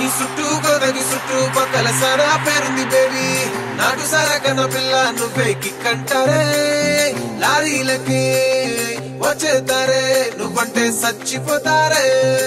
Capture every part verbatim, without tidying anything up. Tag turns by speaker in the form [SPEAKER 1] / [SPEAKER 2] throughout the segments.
[SPEAKER 1] నీ చుట్టూ గోదగి చుట్టూ పక్కల సారా పేరుంది బేబీ నాటు సారా కన్నా పిల్ల నువ్వే కిక్కంటారే లారీలకి వచ్చేతారే నువ్వంటే చచ్చిపోతారే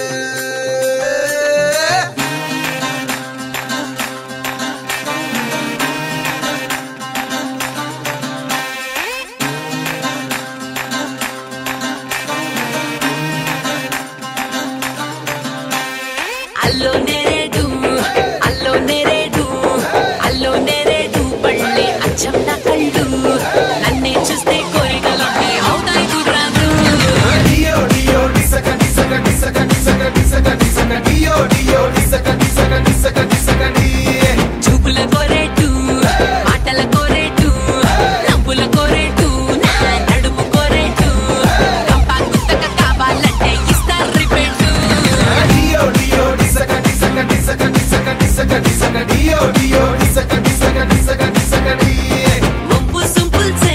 [SPEAKER 2] అల్లో నేరేడు అల్లో నేరేడు అల్లో నేరేడు పళ్ళే అచ్చం నా కళ్ళు నన్నే చూస్తే కోరికలన్నీ అవుతాయి కుర్రాదు
[SPEAKER 1] డియో డియో డిసక డిసక డిసక డిసక డిసక డిసక డియో డియో డిసక డిసక డిసక డిసక డి
[SPEAKER 2] చూపుల కోరేటు మాటల కోరేటు నవ్వుల కోరేటు నా నడుము కోరేటు కంపా గుత్తక కావాలంటే ఇస్తారు రిపేటు
[SPEAKER 1] డియో డియో డిసక డిసక డిసక డిసక డిసక డిసక డియో డియో డిసక డిసక డిసక డిసక డి
[SPEAKER 2] ముంపు సింపుల్ సే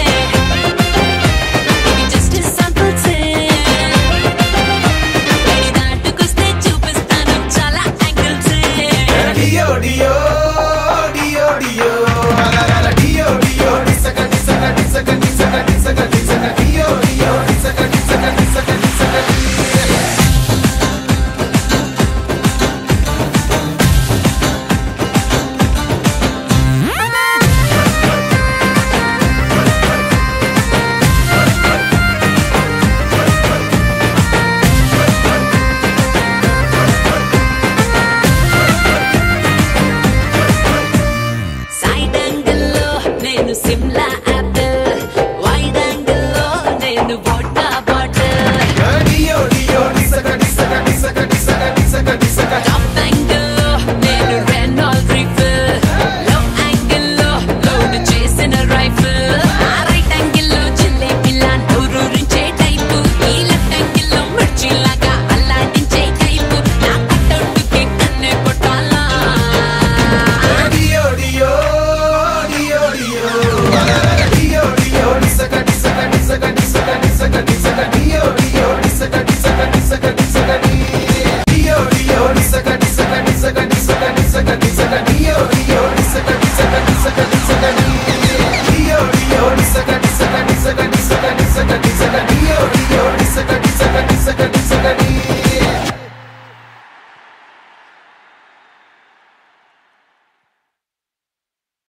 [SPEAKER 2] ఇది జస్ట్ సింపుల్ సే ఇది దాటుకొస్తే చూపిస్తాను చాలా యాంగిల్స్
[SPEAKER 1] డియో డియో డియో డియో అలల డియో డియో డిసక డిసక డిసక డిసక డిసక డిసక డియో డియో డిసక డిసక డిసక డిసక డి
[SPEAKER 2] సైడ్ యాంగిల్ లో నేను సిమ్లా యాపిల్ వైడ్ యాంగిల్ లో నేను వోడ్కా